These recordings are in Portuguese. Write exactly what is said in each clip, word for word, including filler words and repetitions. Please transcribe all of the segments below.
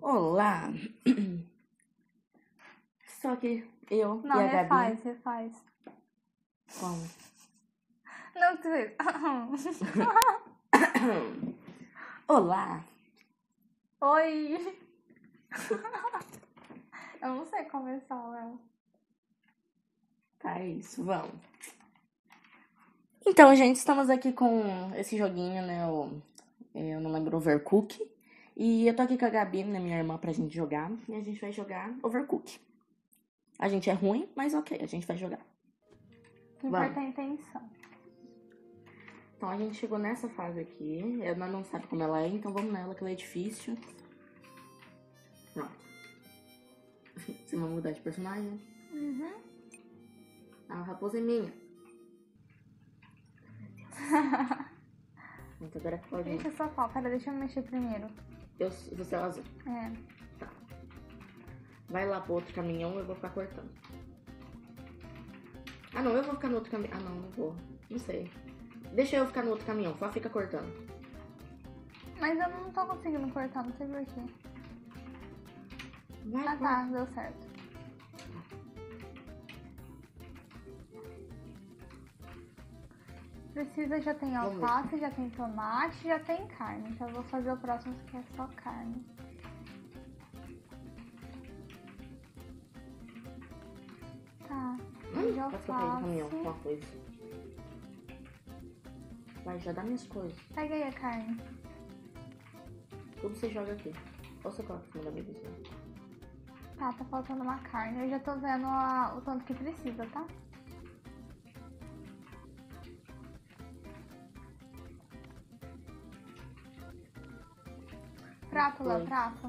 Olá! Estou aqui, eu Não, e a refaz, Gabi. refaz. Como? Não, tu... Olá! Oi! Eu não sei começar, Léo. Tá, é isso, vamos. Então, gente, estamos aqui com esse joguinho, né? O, eu não lembro, Overcook. E eu tô aqui com a Gabi, né, minha irmã, pra gente jogar. E a gente vai jogar Overcook. A gente é ruim, mas ok, a gente vai jogar. O que importa é a intenção. Então, a gente chegou nessa fase aqui. Ela não sabe como ela é, então vamos nela, que ela é difícil. Pronto. Você vai mudar de personagem? Uhum. A raposa é minha. Então agora pode. Deixa só qual. Pera, deixa eu mexer primeiro. Eu, você é o azul. É. Tá. Vai lá pro outro caminhão, eu vou ficar cortando. Ah, não, eu vou ficar no outro caminhão. Ah, não, não vou. Não sei. Deixa eu ficar no outro caminhão, só fica cortando. Mas eu não tô conseguindo cortar, não sei porquê. Vai, Ah, tá, deu certo. Precisa, já tem Vamos alface, já tem tomate, já tem carne. Então eu vou fazer o próximo que é só carne. Tá. Hum, Já quase que eu caí no caminhão com alface. uma coisa. Vai, já dá minhas coisas. Pega aí a carne. Tudo você joga aqui. Ou você coloca em cima da mesa. Tá, tá faltando uma carne. Eu já tô vendo a- o tanto que precisa, tá? Prato, Léo, Dois. prato.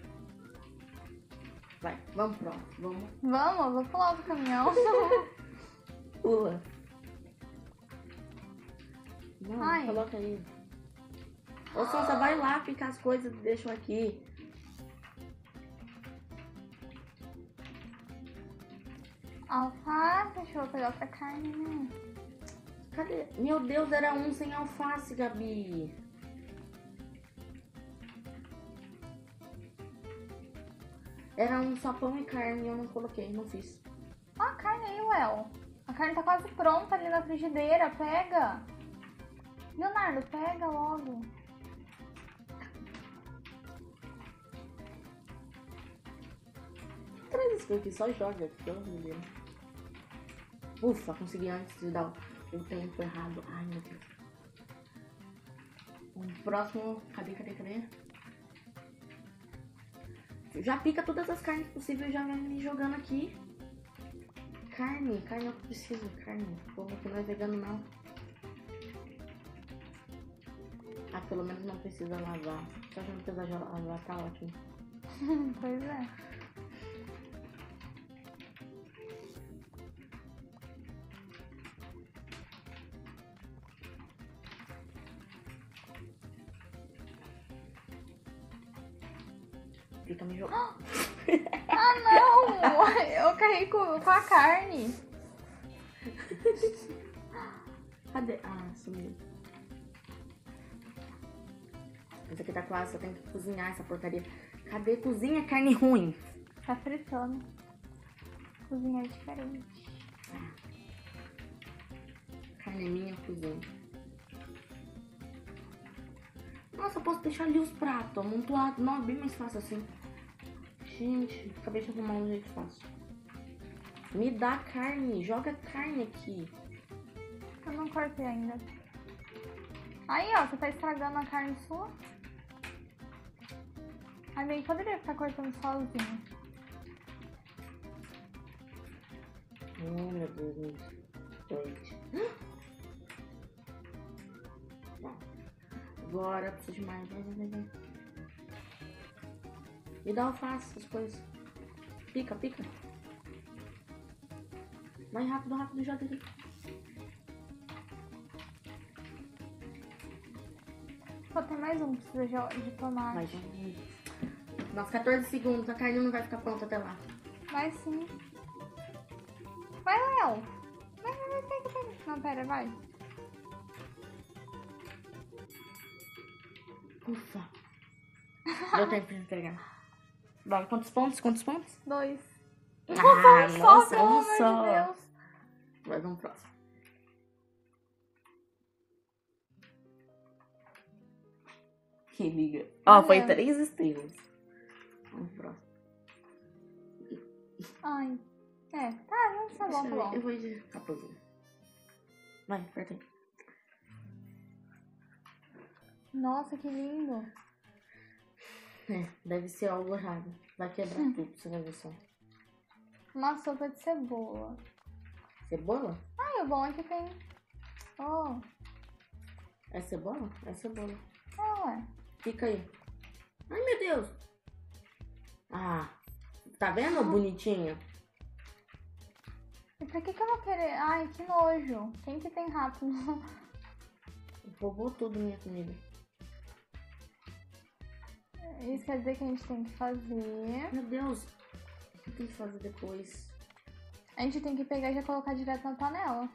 Vai, vamos pro outro. Vamos. Vamos, eu vou pular outro caminhão. Pula. Não, Ai. coloca aí. Ô, Sonsa, vai lá picar as coisas e deixa eu aqui. Alface, deixa eu pegar outra carne, né? Cadê? Meu Deus, era um sem alface, Gabi. Era um só pão e carne, eu não coloquei, não fiz. Ó a carne aí, Léo. A carne tá quase pronta ali na frigideira, pega. Leonardo, pega logo. Traz isso aqui, só joga, pelo amor de Deus. Ufa, consegui antes de dar o tempo errado. Ai, meu Deus. O próximo, cadê, cadê, cadê? Já pica todas as carnes possíveis e já vai me jogando aqui. Carne, carne eu preciso, carne. O povo aqui não é vegano não. Ah, pelo menos não precisa lavar. Só que não precisa lavar, tá ótimo. Pois é. Fica me jogando. Ah, não! Eu caí com, com a carne. Cadê? Ah, sumiu. Essa aqui tá quase, eu tenho que cozinhar essa porcaria. Cadê? Cozinha carne ruim. Tá fritando. Cozinha é diferente. Carne minha, cozinha. Nossa, eu posso deixar ali os pratos amontoados. Não, é bem mais fácil assim. Gente, acabei de arrumar um jeito fácil. Me dá carne, joga carne aqui. Eu não cortei ainda. Aí, ó, você tá estragando a carne sua. Aí bem, poderia ficar cortando sozinho. Oh, meu Deus. Doente. Agora preciso de mais. Vai, vai, vai. Me dá alface, as coisas. Pica, pica. Vai rápido, rápido, joga ali. Só tem mais um que precisa de, de tomate. Vai, vai. Nossa, quatorze segundos. A carne não vai ficar pronta até lá. Vai sim. Vai, Léo. Vai, vai, vai, pega, pega. Não, pera, vai. Ufa. Deu tempo de entregar. Vai, quantos pontos? Quantos pontos? Dois. Ah, Só, nossa, pelo um amor só. de Deus. Vai, vamos pro próximo. Que liga. Ó, Olha. foi três estrelas. Vamos pro próximo. Ai. É, tá, não tá bom, Deixa tá eu ver, bom. eu vou de raposinha. Vai, aperta aí. Nossa, que lindo. É, deve ser algo errado. Vai quebrar tudo, você vai ver só. Uma sopa de cebola. Cebola? Ai, o bom é que tem... Oh, É cebola? É cebola. é, ué. Fica aí. Ai, meu Deus. Ah, tá vendo, bonitinho? E pra que que eu vou querer? Ai, que nojo. Quem que tem rato? no- Roubou tudo minha comida. Isso quer dizer que a gente tem que fazer... Meu Deus. O que tem que fazer depois? A gente tem que pegar e já colocar direto na panela.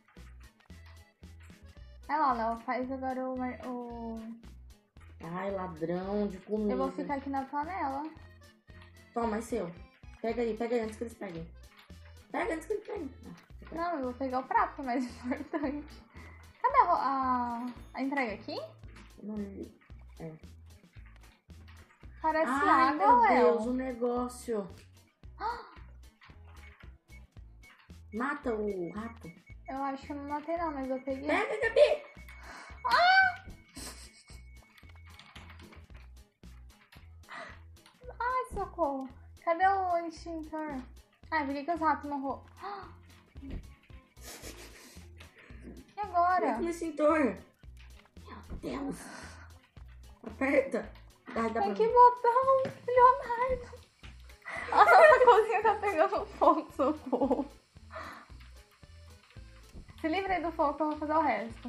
Vai lá, Léo, faz agora o... mar- o... Ai, ladrão de comida. Eu vou ficar aqui na panela. Toma, é seu. Pega aí, pega aí antes que eles peguem. Pega antes que eles peguem. Ah, fica aí. Não, eu vou pegar o prato, que é mais importante. Cadê a, ro- a, a entrega aqui? Não, é. Parece Ai, água, meu Léo. Deus, o negócio. Mata o rato. Eu acho que eu não matei não, mas eu peguei. Pega, Gabi. Ai, socorro. Cadê o extintor? Ai, por que, que os ratos não roubam? E agora? Pega o extintor. Meu Deus. Aperta. Dá, dá Tem pra que mim. botão, Leonardo. A nossa cozinha tá pegando fogo, socorro. Se livre aí do fogo que eu vou fazer o resto.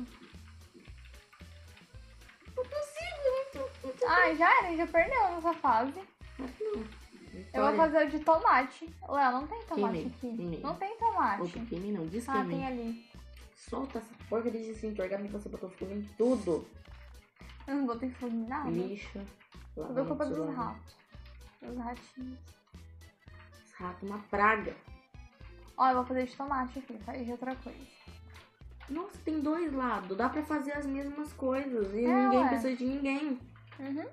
Não consigo. Muito, muito. Ai, já era, já perdeu nessa fase. Eu vou fazer o de tomate. Léo, não tem tomate Queimei, aqui. queimei. Não tem tomate. Opa, queimei não. Ah, Desqueimei. tem ali. Solta essa porcaria de extintor. Gabi, você botou fogo em tudo. Eu não botei fogo em nada. Lixo. Tudo é culpa dos lama. ratos. Dos ratinhos. Esse rato é uma praga. Ó, eu vou fazer de tomate aqui, faz de outra coisa. Nossa, tem dois lados. Dá pra fazer as mesmas coisas. E É, ninguém ué. precisa de ninguém. Uhum.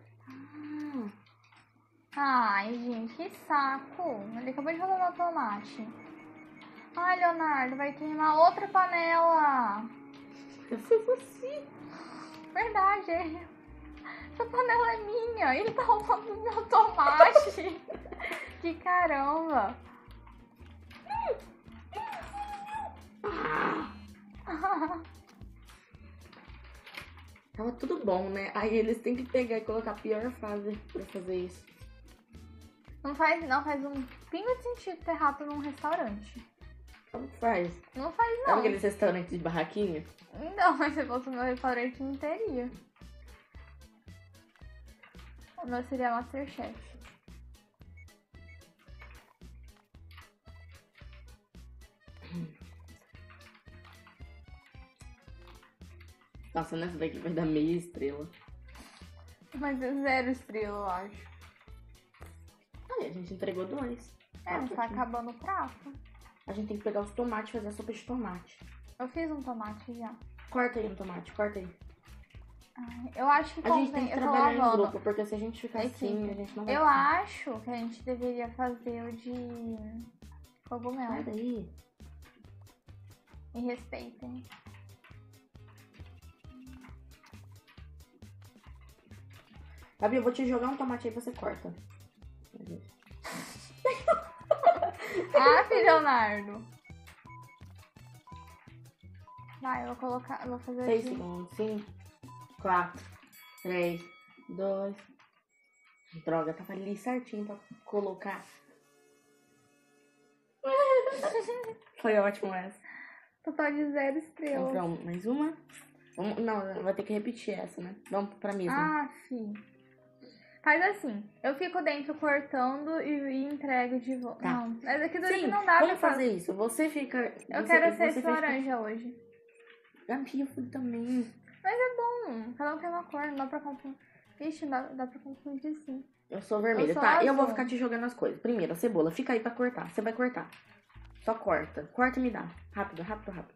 Ah, Ai, gente, que saco. Ele acabou de roubar meu tomate. Ai, Leonardo, vai queimar outra panela. foi você. Verdade, é. Essa panela é minha. Ele tá roubando meu tomate. Que caramba. Tava tudo bom, né? Aí eles têm que pegar e colocar a pior fase pra fazer isso. Não faz, não faz um pingo de sentido ter rato num restaurante. Como que faz? Não faz, Sabe não. aqueles restaurantes de barraquinha? Não, mas se fosse o meu restaurante, não teria. O meu seria Masterchef. Nossa, nessa daqui vai dar meia estrela. Mas é zero estrela, eu acho. Aí, a gente entregou dois. É, mas tá aqui. acabando o prato. A gente tem que pegar os tomates e fazer a sopa de tomate. Eu fiz um tomate já. Corta aí no tomate, corta aí. Ai, eu acho que A gente tem convém. que Eu tô trabalhar em lavando. grupo, porque se a gente ficar Equipe. assim, a gente não vai Eu conseguir. acho que a gente deveria fazer o de Sai cogumelo. daí. Me respeitem. Gabi, eu vou te jogar um tomate aí e você corta. Ah, Leonardo. Vai, eu vou colocar. Eu vou fazer Seis aqui. segundos. Cinco, quatro, três, dois. Droga, tava ali certinho pra colocar. Foi ótimo essa. Total de zero Vamos estrelas. pra um- mais uma? Vamos, não, vai ter que repetir essa, né? Vamos pra mesa. Ah, sim. Faz assim, eu fico dentro cortando e, e entrego de volta. Tá. Não, mas aqui daqui Sim, não dá vamos pra fazer isso. Você fica. Eu você, quero ser você esse fica- laranja hoje. Gabi, eu fui também. Mas é bom, cada um tem uma cor, não dá pra comprar. Ixi, dá, dá pra confundir sim. Eu sou vermelho. Eu sou Tá, eu vou azul. ficar te jogando as coisas. Primeiro, a cebola. Fica aí pra cortar. Você vai cortar. Só corta. Corta e me dá. Rápido, rápido, rápido.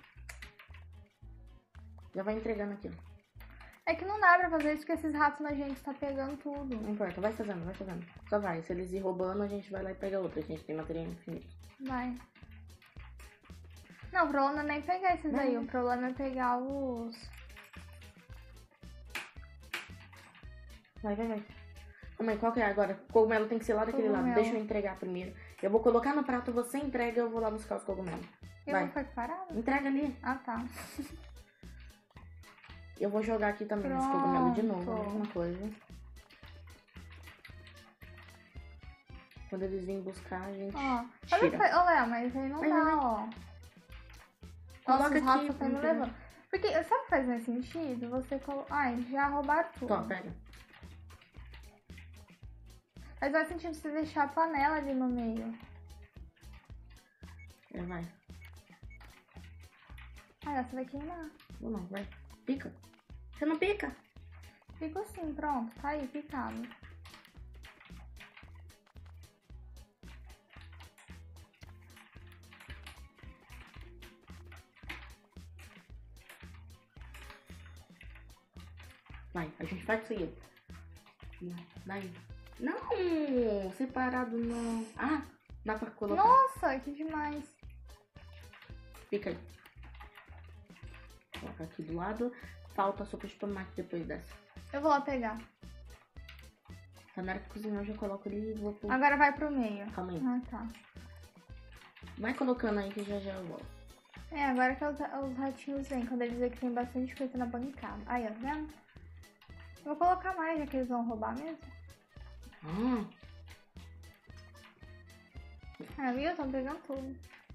Já vai entregando aqui, ó. É que não dá pra fazer isso, porque esses ratos nojentos tá pegando tudo. Não importa, vai fazendo, vai fazendo. Só vai. Se eles ir roubando, a gente vai lá e pega outra. A gente tem material infinito. Vai. Não, o problema não é nem pegar esses Vai. aí. O problema é pegar os... Vai, vai, vai. Calma aí, qual que é agora? Cogumelo tem que ser lá daquele Cogumelo. lado. Deixa eu entregar primeiro. Eu vou colocar no prato, você entrega, eu vou lá buscar os cogumelos. Eu Vai. vou ficar aqui parada? Entrega ali. Ah, tá. Eu vou jogar aqui também esse cogumelo de novo, a Pronto. mesma coisa. Quando eles virem buscar, a gente Ó, sabe tira. que... Ô, Léo, mas aí não Vai, dá, vai, ó. Coloca Nossa, os ratos aqui, estão me não levando. Porque, sabe o que faz mais sentido? Você colo... Ai, já roubaram tudo. Tó, pega. Mas faz sentido você deixar a panela ali no meio. É, vai. Ah, essa vai queimar. Ou não, vai. Pica. Você não pica? Fica assim, pronto. Tá aí, picado. Vai, a gente faz isso aí. Não, daí. Não, separado não. Ah, dá pra colocar. Nossa, que demais. Fica aí. Coloca aqui do lado. Falta a sopa de tomate depois dessa. Eu vou lá pegar. Tá na hora que cozinhar, eu já coloco ali e vou pro... Agora vai pro meio. Calma aí. Ah, tá. Vai colocando aí que já já eu volto. É, agora que os, os ratinhos vêm, quando eles veem que tem bastante coisa na bancada. Aí, ó, tá vendo? Vou colocar mais, já que eles vão roubar mesmo. Ah, Ah, viu? Estão pegando tudo.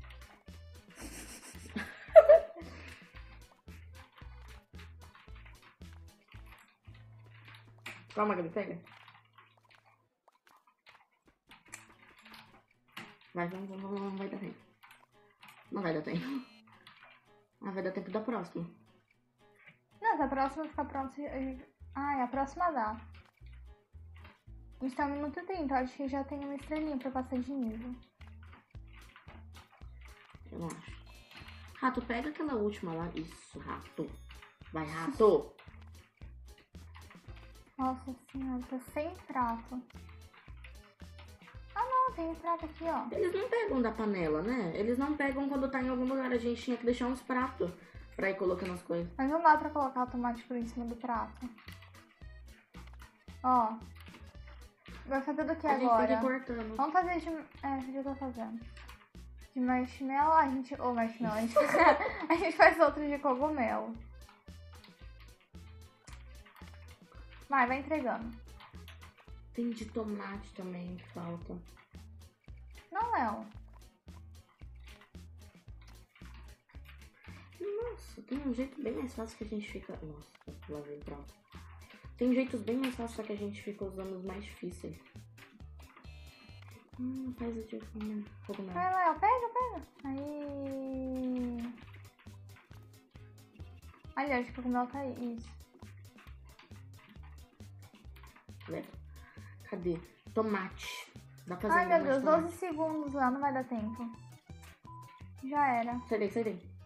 calma, Gabi, pega. Vai, vamos, vamos, vamos, não vai dar tempo. Não vai dar tempo. Ah, vai dar tempo da próxima. Não, se a próxima ficar pronta... Ah, a próxima dá. A gente tá no minuto trinta, eu acho que já tem uma estrelinha pra passar de nível. Eu acho. Rato, pega aquela última lá. Isso, rato. Vai, rato. Nossa senhora, tá sem prato. Ah não, tem prato aqui, ó. Eles não pegam da panela, né? Eles não pegam quando tá em algum lugar. A gente tinha que deixar uns pratos pra ir colocando as coisas. Mas não dá pra colocar o tomate por em cima do prato. Ó. Vai fazer do que A gente agora? tem que ir cortando. Vamos fazer de... É, já tô fazendo. De marshmallow, a gente... Ô, marshmallow, a gente... a gente faz outro de cogumelo. Vai, vai entregando. Tem de tomate também que falta. Não, Léo. Nossa, tem um jeito bem mais fácil que a gente fica... Nossa, lá vem pronto. Tem jeitos bem mais fáceis, só que a gente fica usando os mais difíceis. Hum, faz o de cogumelo. Vai, Léo, pega, pega. Aí... Aliás, o cogumelo tá aí. Isso. Leva. Cadê? Tomate. Dá pra fazer Ai, um meu tomate, Deus, tomate. doze segundos lá, não vai dar tempo. Já era. Sai daí, sai daí.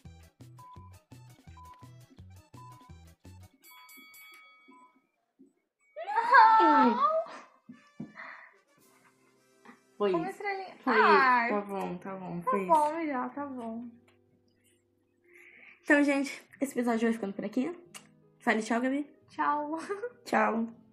Foi Uma isso. estrelinha. Foi Ai, isso. Tá bom, tá bom. tá Foi isso. bom já, tá bom. Então, gente, esse episódio vai ficando por aqui. Fale tchau, Gabi. Tchau. Tchau.